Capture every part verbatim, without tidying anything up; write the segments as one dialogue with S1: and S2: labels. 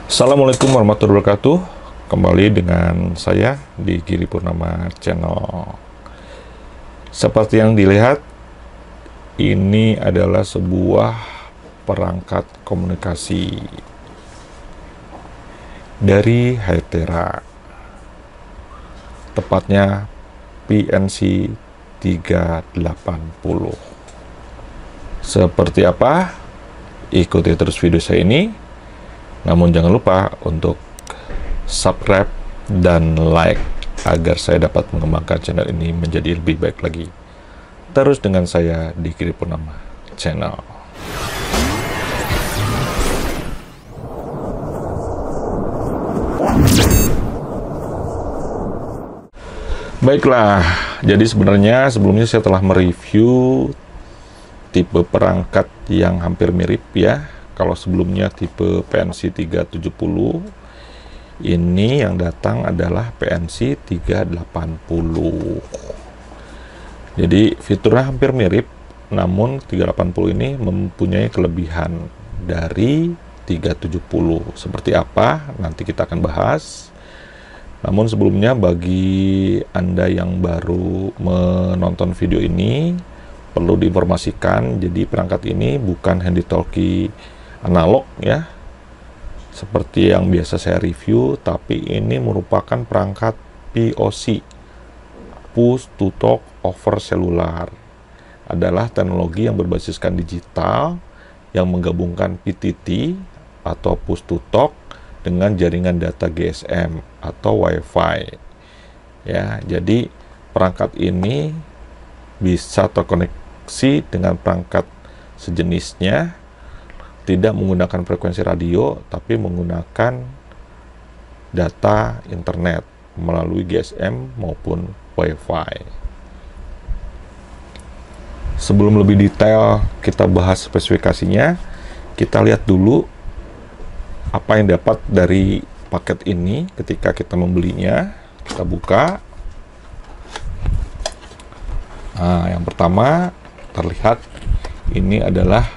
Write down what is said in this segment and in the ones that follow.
S1: Assalamualaikum warahmatullahi wabarakatuh. Kembali dengan saya di Giri Purnama Channel. Seperti yang dilihat, ini adalah sebuah perangkat komunikasi dari Hytera, tepatnya P N C tiga delapan nol. Seperti apa? Ikuti terus video saya ini. Namun jangan lupa untuk subscribe dan like agar saya dapat mengembangkan channel ini menjadi lebih baik lagi. Terus dengan saya di Giri Purnama Channel. Baiklah, jadi sebenarnya sebelumnya saya telah mereview tipe perangkat yang hampir mirip ya. Kalau sebelumnya tipe P N C tiga tujuh nol, ini yang datang adalah P N C tiga delapan nol. Jadi fiturnya hampir mirip, namun tiga delapan nol ini mempunyai kelebihan dari tiga tujuh nol. Seperti apa? Nanti kita akan bahas. Namun sebelumnya bagi Anda yang baru menonton video ini, perlu diinformasikan, jadi perangkat ini bukan handy-talkie analog ya, seperti yang biasa saya review, tapi ini merupakan perangkat P O C, Push to Talk over Cellular. Adalah teknologi yang berbasiskan digital yang menggabungkan P T T atau Push to Talk dengan jaringan data G S M atau Wi-Fi. Ya, jadi perangkat ini bisa terkoneksi dengan perangkat sejenisnya, tidak menggunakan frekuensi radio, tapi menggunakan data internet melalui G S M maupun Wi-Fi. Sebelum lebih detail kita bahas spesifikasinya, kita lihat dulu apa yang dapat dari paket ini ketika kita membelinya. Kita buka. Nah, yang pertama terlihat ini adalah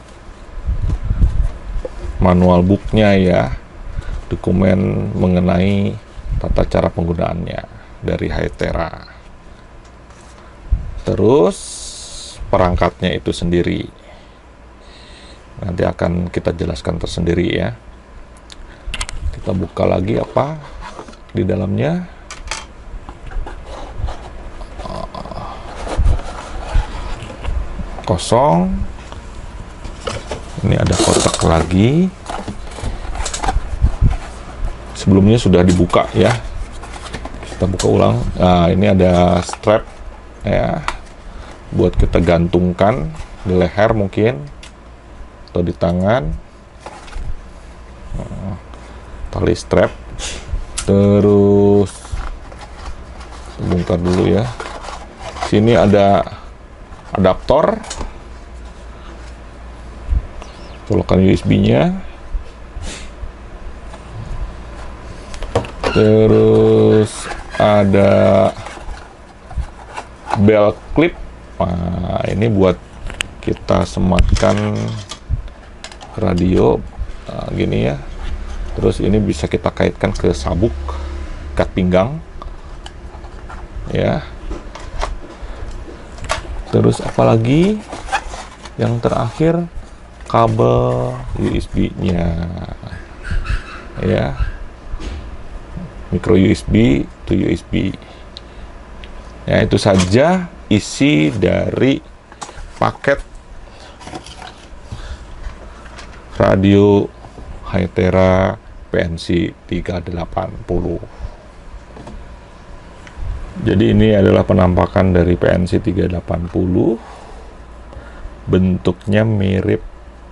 S1: manual booknya ya, dokumen mengenai tata cara penggunaannya dari Hytera. Terus perangkatnya itu sendiri nanti akan kita jelaskan tersendiri ya. Kita buka lagi apa di dalamnya. Kosong. Ini ada kotak lagi. Sebelumnya sudah dibuka ya. Kita buka ulang. Nah, ini ada strap ya, buat kita gantungkan di leher mungkin atau di tangan. Nah, tali strap. Terus bongkar dulu ya. Sini ada adaptor, colokan U S B-nya, terus ada belt clip. Nah, ini buat kita sematkan radio, nah, gini ya. Terus ini bisa kita kaitkan ke sabuk ikat pinggang ya. Terus apalagi yang terakhir, kabel U S B-nya ya, micro U S B to U S B ya. Itu saja isi dari paket radio Hytera P N C tiga delapan nol. Jadi ini adalah penampakan dari P N C tiga delapan nol. Bentuknya mirip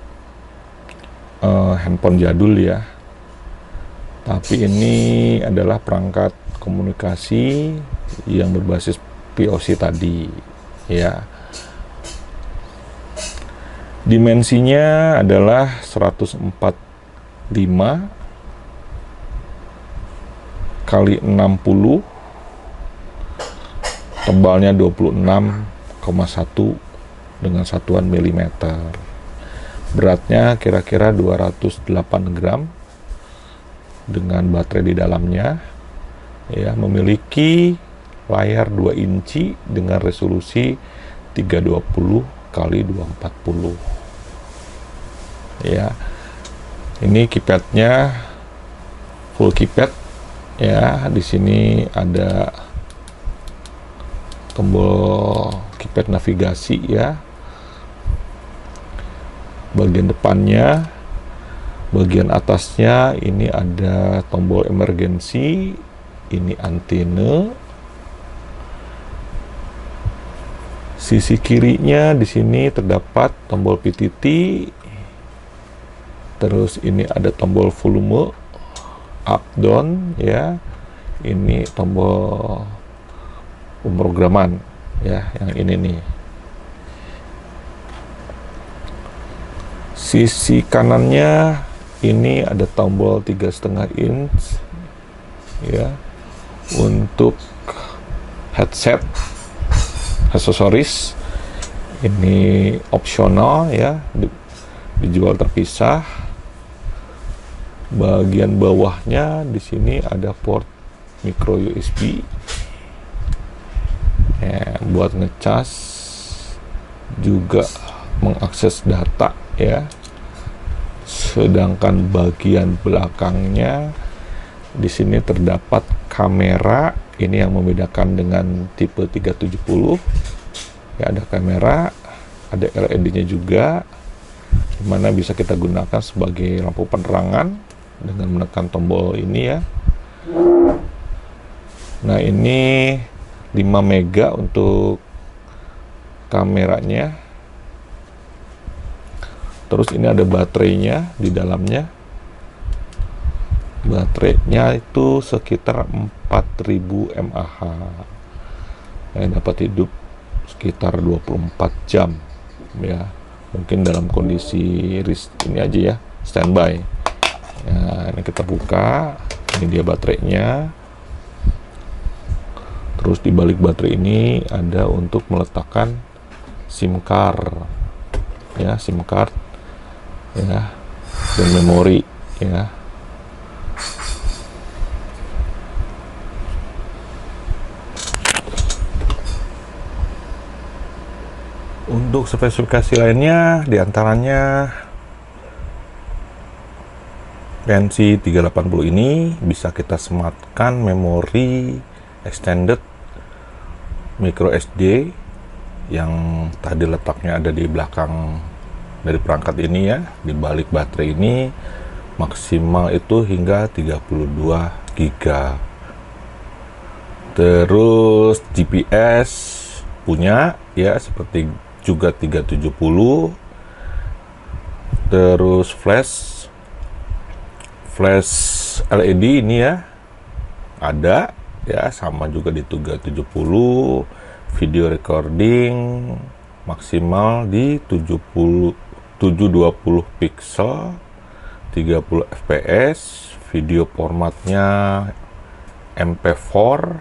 S1: Uh, handphone jadul ya, tapi ini adalah perangkat komunikasi yang berbasis P O C tadi ya. Dimensinya adalah seratus empat puluh lima kali enam puluh, tebalnya dua puluh enam koma satu dengan satuan milimeter. Beratnya kira-kira dua ratus delapan gram dengan baterai di dalamnya, ya, memiliki layar dua inci dengan resolusi tiga ratus dua puluh kali dua ratus empat puluh. Ya, ini keypadnya full keypad. Ya, di sini ada tombol keypad navigasi, ya. Bagian depannya, bagian atasnya ini ada tombol emergency, ini antena. Sisi kirinya di sini terdapat tombol P T T. Terus ini ada tombol volume up down, ya. Ini tombol pemrograman, ya, yang ini nih. Sisi kanannya ini ada tombol tiga koma lima inch, ya, untuk headset aksesoris. Ini opsional, ya, di, dijual terpisah. Bagian bawahnya di sini ada port micro U S B, ya, buat ngecas, juga mengakses data, ya. Sedangkan bagian belakangnya di sini terdapat kamera. Ini yang membedakan dengan tipe tiga tujuh nol. Ya, ada kamera, ada L E D-nya juga, dimana bisa kita gunakan sebagai lampu penerangan dengan menekan tombol ini, ya. Nah, ini lima mega untuk kameranya. Terus ini ada baterainya di dalamnya. Baterainya itu sekitar empat ribu mAh. Ya, dapat hidup sekitar dua puluh empat jam, ya. Mungkin dalam kondisi risk ini aja, ya, standby. Ya, ini kita buka. Ini dia baterainya. Terus di balik baterai ini ada untuk meletakkan SIM card, ya, SIM card, ya, dan memori, ya. Untuk spesifikasi lainnya, diantaranya P N C tiga delapan nol ini bisa kita sematkan memori extended micro S D yang tadi letaknya ada di belakang dari perangkat ini, ya. Di balik baterai ini maksimal itu hingga tiga puluh dua giga. Terus G P S punya, ya, seperti juga tiga tujuh nol. Terus flash flash L E D ini, ya, ada, ya, sama juga di tiga tujuh nol. Video recording maksimal di tujuh ratus dua puluh pixel, tiga puluh F P S. Video formatnya M P empat,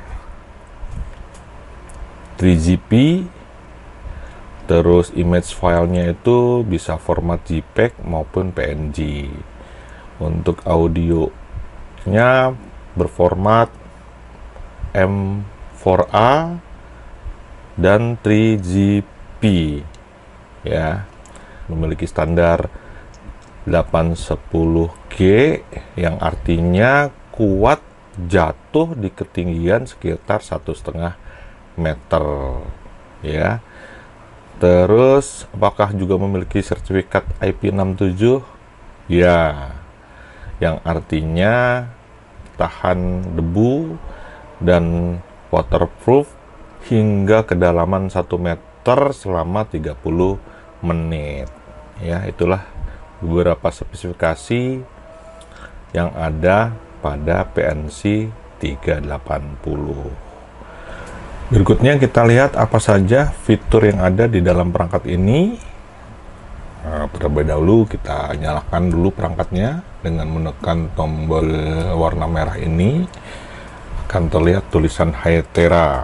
S1: tiga G P. Terus image filenya itu bisa format JPEG maupun P N G. Untuk audionya berformat M empat A dan tiga G P, ya. Memiliki standar delapan sepuluh G yang artinya kuat jatuh di ketinggian sekitar satu setengah meter, ya. Terus apakah juga memiliki sertifikat I P enam tujuh? Ya, yang artinya tahan debu dan waterproof hingga kedalaman satu meter selama tiga puluh menit. Ya, itulah beberapa spesifikasi yang ada pada P N C tiga delapan nol. Berikutnya kita lihat apa saja fitur yang ada di dalam perangkat ini. Nah, terlebih dahulu kita nyalakan dulu perangkatnya dengan menekan tombol warna merah ini. Akan terlihat tulisan Hytera,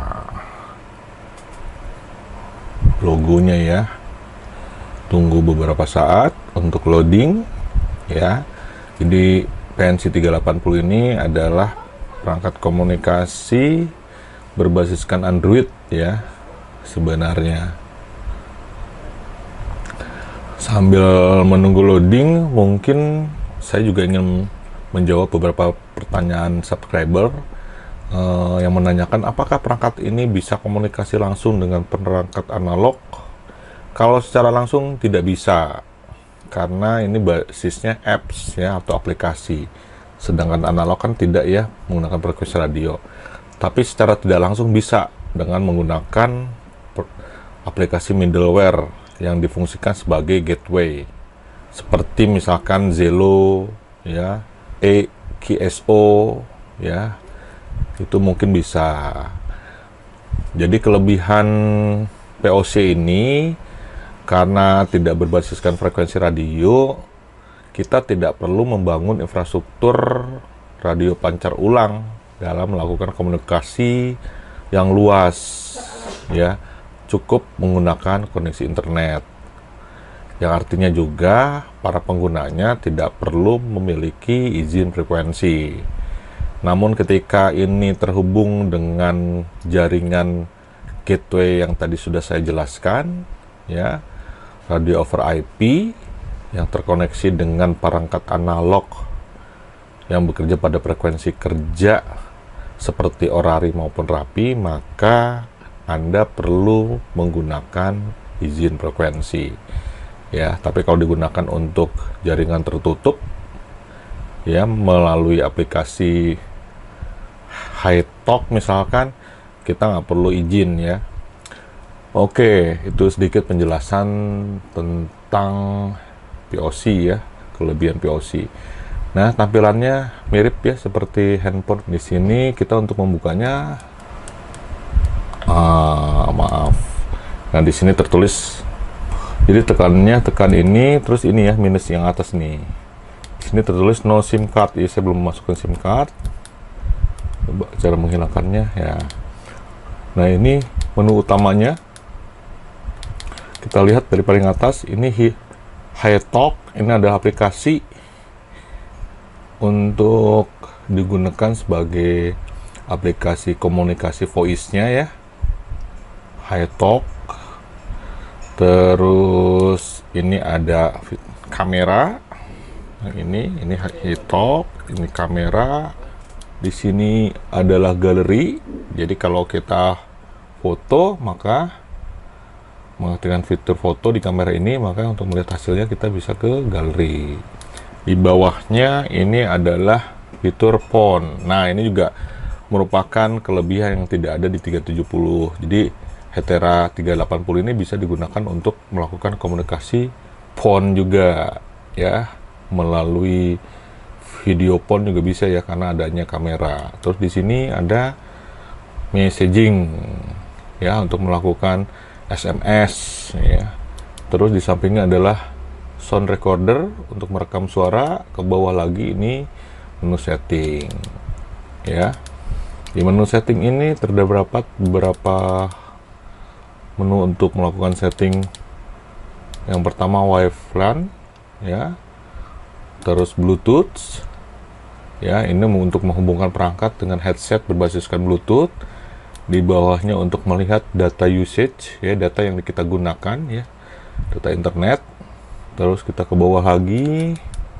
S1: logonya, ya. Tunggu beberapa saat untuk loading, ya. Jadi P N C tiga delapan nol ini adalah perangkat komunikasi berbasiskan Android ya sebenarnya. Sambil menunggu loading, mungkin saya juga ingin menjawab beberapa pertanyaan subscriber uh, yang menanyakan apakah perangkat ini bisa komunikasi langsung dengan perangkat analog. Kalau secara langsung tidak bisa, karena ini basisnya apps ya atau aplikasi, sedangkan analog kan tidak ya, menggunakan frekuensi radio. Tapi secara tidak langsung bisa dengan menggunakan aplikasi middleware yang difungsikan sebagai gateway, seperti misalkan Zello ya, E Q S O ya, itu mungkin bisa. Jadi kelebihan P O C ini, karena tidak berbasiskan frekuensi radio, kita tidak perlu membangun infrastruktur radio pancar ulang dalam melakukan komunikasi yang luas ya. Cukup menggunakan koneksi internet, yang artinya juga para penggunanya tidak perlu memiliki izin frekuensi. Namun ketika ini terhubung dengan jaringan gateway yang tadi sudah saya jelaskan ya, radio over I P yang terkoneksi dengan perangkat analog yang bekerja pada frekuensi kerja seperti orari maupun rapi, maka Anda perlu menggunakan izin frekuensi ya. Tapi kalau digunakan untuk jaringan tertutup ya, melalui aplikasi HiTalk misalkan, kita nggak perlu izin ya. Oke, itu sedikit penjelasan tentang P O C ya, kelebihan P O C. Nah, tampilannya mirip ya seperti handphone. Di sini kita untuk membukanya, ah, maaf. Nah, di sini tertulis, jadi tekannya tekan ini, terus ini ya minus yang atas nih. Di sini tertulis no SIM card. Jadi saya belum memasukkan SIM card. Coba cara menghilangkannya ya. Nah, ini menu utamanya. Kita lihat dari paling atas, ini HiTalk, ini ada aplikasi untuk digunakan sebagai aplikasi komunikasi voice-nya ya, HiTalk. Terus ini ada kamera. Nah, ini ini HiTalk, ini kamera. Di sini adalah galeri. Jadi kalau kita foto, maka mengaktifkan fitur foto di kamera ini, maka untuk melihat hasilnya kita bisa ke galeri. Di bawahnya ini adalah fitur phone. Nah, ini juga merupakan kelebihan yang tidak ada di tiga tujuh nol. Jadi Hetera tiga delapan nol ini bisa digunakan untuk melakukan komunikasi phone juga ya, melalui video phone juga bisa ya, karena adanya kamera. Terus di sini ada messaging ya, untuk melakukan S M S ya. Terus di sampingnya adalah sound recorder untuk merekam suara. Ke bawah lagi ini menu setting ya. Di menu setting ini terdapat beberapa menu untuk melakukan setting. Yang pertama Wi-Fi LAN ya, terus Bluetooth ya, ini untuk menghubungkan perangkat dengan headset berbasiskan Bluetooth. Di bawahnya untuk melihat data usage ya, data yang kita gunakan ya, data internet. Terus kita ke bawah lagi,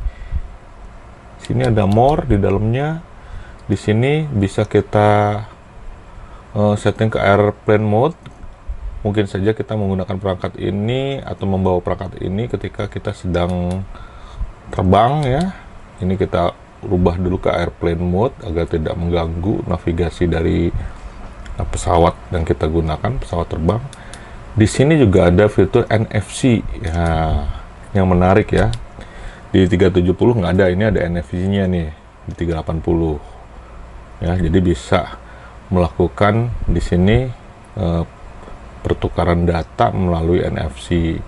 S1: sini ada more di dalamnya. Di sini bisa kita uh, setting ke airplane mode. Mungkin saja kita menggunakan perangkat ini atau membawa perangkat ini ketika kita sedang terbang ya. Ini kita rubah dulu ke airplane mode agar tidak mengganggu navigasi dari pesawat yang kita gunakan, pesawat terbang. Di sini juga ada fitur N F C ya, yang menarik ya. Di tiga tujuh nol nggak ada, ini ada N F C-nya nih di tiga delapan nol ya. Jadi bisa melakukan di sini eh, pertukaran data melalui N F C.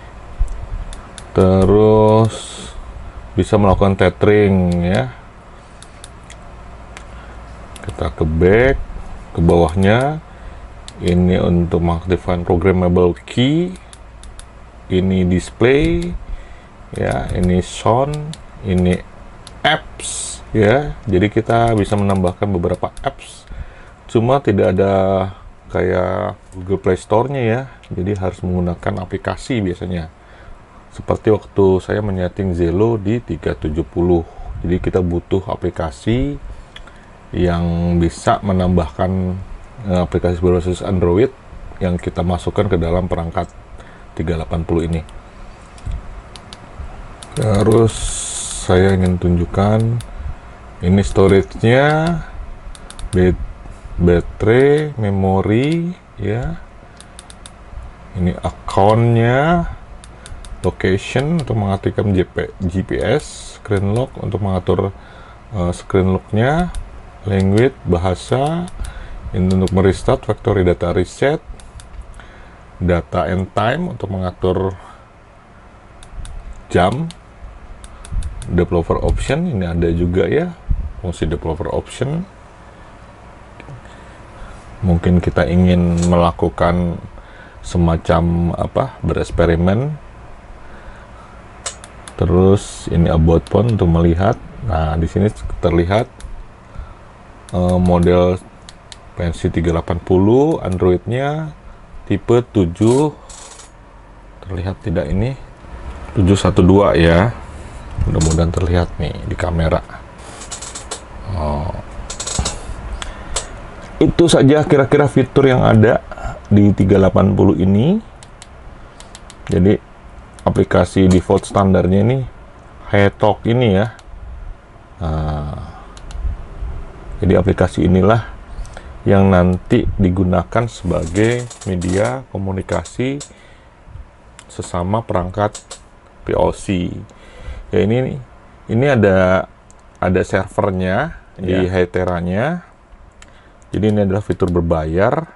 S1: Terus bisa melakukan tethering ya. Kita ke back, ke bawahnya ini untuk mengaktifkan programmable key, ini display ya, ini sound, ini apps ya. Jadi kita bisa menambahkan beberapa apps, cuma tidak ada kayak Google Play Store-nya ya. Jadi harus menggunakan aplikasi biasanya. Seperti waktu saya menyeting Zello di tiga tujuh nol. Jadi kita butuh aplikasi yang bisa menambahkan uh, aplikasi berbasis Android yang kita masukkan ke dalam perangkat tiga delapan nol ini. Terus saya ingin tunjukkan ini storage-nya, baterai, memori ya. Ini account-nya, location untuk mengaktifkan G P S, screen lock untuk mengatur uh, screen lock-nya, language, bahasa, ini untuk merestart, factory data reset, data and time untuk mengatur jam, developer option, ini ada juga ya, fungsi developer option. Mungkin kita ingin melakukan semacam apa, bereksperimen. Terus ini about phone untuk melihat. Nah, di sini terlihat uh, model Pensi tiga delapan nol, Android-nya tipe tujuh, terlihat tidak ini? tujuh satu dua ya. Mudah-mudahan terlihat nih di kamera. Oh. Itu saja kira-kira fitur yang ada di tiga delapan nol ini. Jadi aplikasi default standarnya ini HiTalk ini ya. Nah, jadi aplikasi inilah yang nanti digunakan sebagai media komunikasi sesama perangkat P O C. Ya ini ini ada ada servernya di ya. Hytera-nya. Jadi ini adalah fitur berbayar.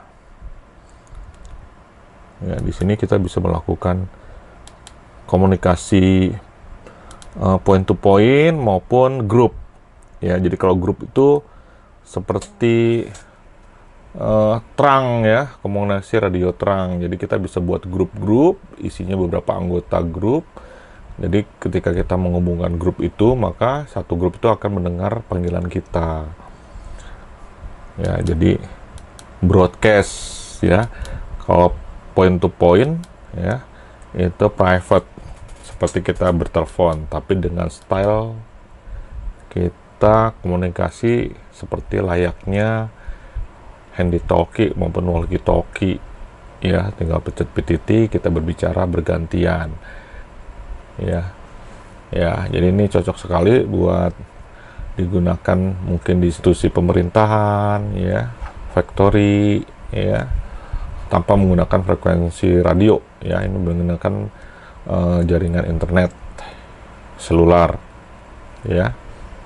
S1: Ya, di sini kita bisa melakukan komunikasi uh, point to point maupun grup. Ya, jadi kalau grup itu seperti uh, terang ya, komunikasi radio terang. Jadi kita bisa buat grup-grup, isinya beberapa anggota grup. Jadi ketika kita menghubungkan grup itu, maka satu grup itu akan mendengar panggilan kita. Ya, jadi broadcast ya. Kalau point to point ya, itu private seperti kita bertelepon, tapi dengan style kita komunikasi seperti layaknya handy talkie maupun walkie talkie ya, tinggal pencet P T T, kita berbicara bergantian ya. Ya, jadi ini cocok sekali buat digunakan mungkin di institusi pemerintahan ya, factory ya, tanpa menggunakan frekuensi radio ya. Ini menggunakan uh, jaringan internet selular ya.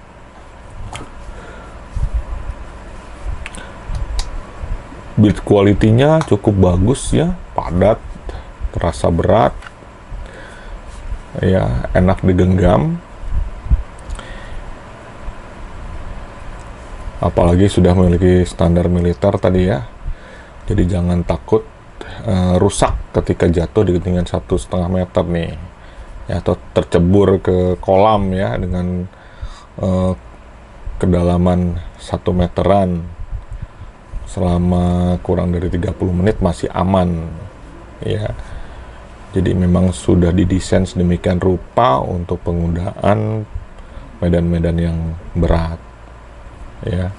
S1: Build quality-nya cukup bagus ya, padat, terasa berat ya, enak digenggam. Apalagi sudah memiliki standar militer tadi ya. Jadi jangan takut uh, rusak ketika jatuh di ketinggian satu setengah meter nih ya, atau tercebur ke kolam ya dengan uh, kedalaman satu meteran selama kurang dari tiga puluh menit masih aman ya. Jadi memang sudah didesain sedemikian rupa untuk penggunaan medan-medan yang berat ya.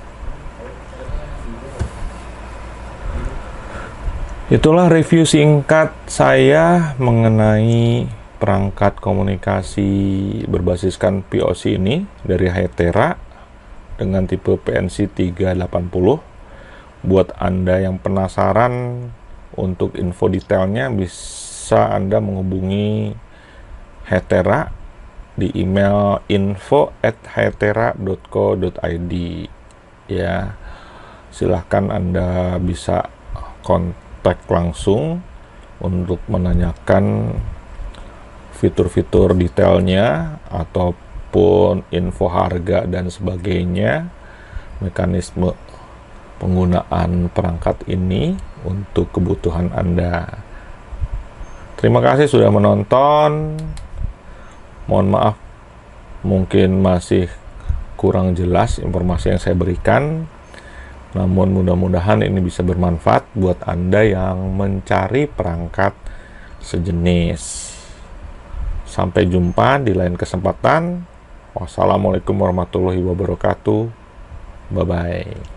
S1: Itulah review singkat saya mengenai perangkat komunikasi berbasiskan P O C ini dari Hytera dengan tipe P N C tiga delapan nol. Buat Anda yang penasaran untuk info detailnya, bisa Anda menghubungi Hytera di email info at hytera dot co dot i d ya. Silahkan Anda bisa kontak langsung untuk menanyakan fitur-fitur detailnya ataupun info harga dan sebagainya, mekanisme penggunaan perangkat ini untuk kebutuhan Anda. Terima kasih sudah menonton. Mohon maaf Mungkin masih kurang jelas informasi yang saya berikan, namun mudah-mudahan ini bisa bermanfaat buat Anda yang mencari perangkat sejenis. Sampai jumpa di lain kesempatan. Wassalamualaikum warahmatullahi wabarakatuh. Bye-bye.